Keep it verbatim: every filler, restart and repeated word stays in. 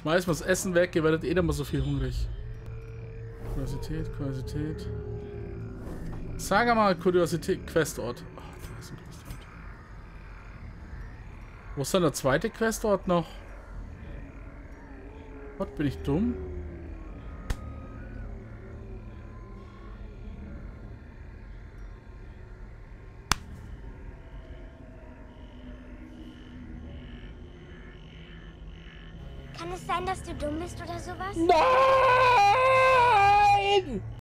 Schmeiß mal das Essen weg, ihr werdet eh dann mal so viel hungrig. Kuriosität, Kuriosität. Sag mal, Kuriosität, Questort. Oh, da ist ein Questort. Wo ist denn der zweite Questort noch? Gott, bin ich dumm? Kann es sein, dass du dumm bist oder sowas? Nein!